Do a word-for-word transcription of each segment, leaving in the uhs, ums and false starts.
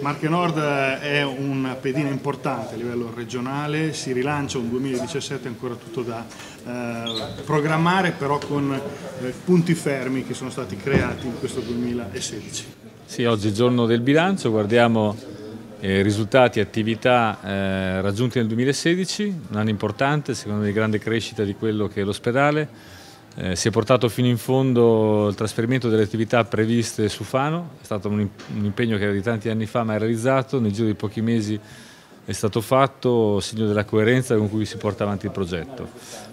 Marche Nord è un pedina importante a livello regionale, si rilancia un duemiladiciassette ancora tutto da eh, programmare, però con eh, punti fermi che sono stati creati in questo duemilasedici. Sì, oggi è il giorno del bilancio, guardiamo eh, risultati e attività eh, raggiunti nel duemilasedici, un anno importante, secondo me di grande crescita di quello che è l'ospedale. Eh, si è portato fino in fondo il trasferimento delle attività previste su Fano, è stato un, un impegno che era di tanti anni fa ma è realizzato, nel giro di pochi mesi è stato fatto, segno della coerenza con cui si porta avanti il progetto.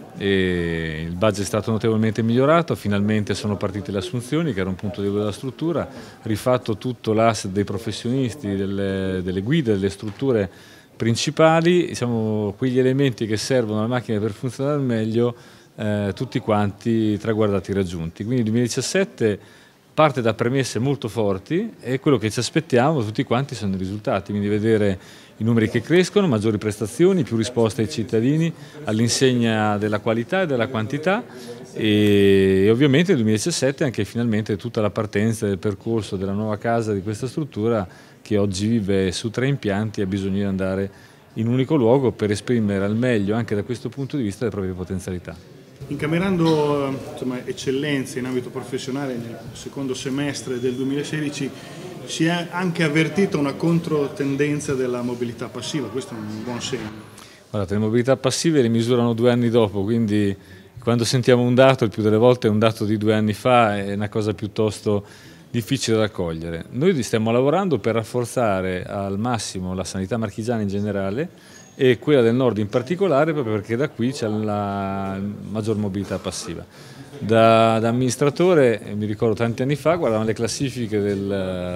E il budget è stato notevolmente migliorato, finalmente sono partite le assunzioni che era un punto debole della struttura, rifatto tutto l'asset dei professionisti, delle, delle guide, delle strutture principali, diciamo, quegli elementi che servono alla macchina per funzionare al meglio. Eh, tutti quanti traguardati raggiunti. Quindi il duemiladiciassette parte da premesse molto forti e quello che ci aspettiamo tutti quanti sono i risultati, quindi vedere i numeri che crescono, maggiori prestazioni, più risposte ai cittadini all'insegna della qualità e della quantità e, e ovviamente nel duemiladiciassette anche finalmente tutta la partenza del percorso della nuova casa di questa struttura che oggi vive su tre impianti e ha bisogno di andare in un unico luogo per esprimere al meglio anche da questo punto di vista le proprie potenzialità. Incamerando insomma, eccellenze in ambito professionale nel secondo semestre del duemilasedici si è anche avvertita una controtendenza della mobilità passiva, questo è un buon segno. Guardate, le mobilità passive le misurano due anni dopo, quindi quando sentiamo un dato, il più delle volte è un dato di due anni fa, è una cosa piuttosto difficile da cogliere. Noi stiamo lavorando per rafforzare al massimo la sanità marchigiana in generale e quella del nord in particolare proprio perché da qui c'è la maggior mobilità passiva. Da, da amministratore mi ricordo tanti anni fa guardavamo le classifiche del,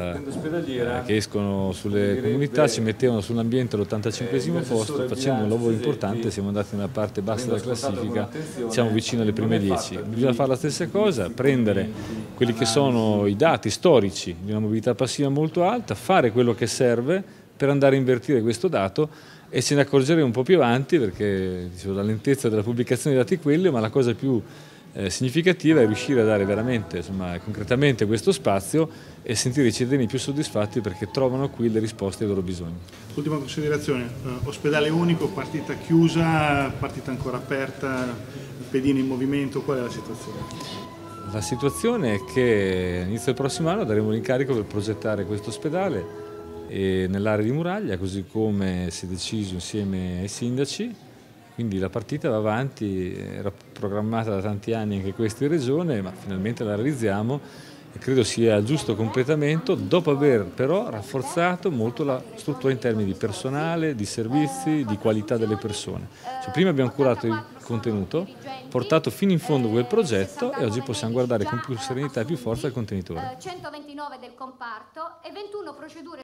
eh, che escono sulle comunità, ci mettevano sull'ambiente all'ottantacinquesimo posto, facendo un lavoro importante siamo andati nella parte bassa della classifica, siamo vicino alle prime dieci. Bisogna fare la stessa cosa, prendere quelli che sono i dati storici di una mobilità passiva molto alta, fare quello che serve per andare a invertire questo dato e ce ne accorgeremo un po' più avanti perché dicevo, la lentezza della pubblicazione dei dati è quella, ma la cosa più eh, significativa è riuscire a dare veramente, insomma, concretamente questo spazio e sentire i cittadini più soddisfatti perché trovano qui le risposte ai loro bisogni. Ultima considerazione, eh, ospedale unico, partita chiusa, partita ancora aperta, pedine in movimento, qual è la situazione? La situazione è che all'inizio del prossimo anno daremo l'incarico per progettare questo ospedale nell'area di Muraglia, così come si è deciso insieme ai sindaci, quindi la partita va avanti, era programmata da tanti anni anche questa in regione, ma finalmente la realizziamo e credo sia il giusto completamento dopo aver però rafforzato molto la struttura in termini di personale, di servizi, di qualità delle persone. Cioè, prima abbiamo curato il contenuto, portato fino in fondo quel progetto e oggi possiamo guardare con più serenità e più forza il contenitore.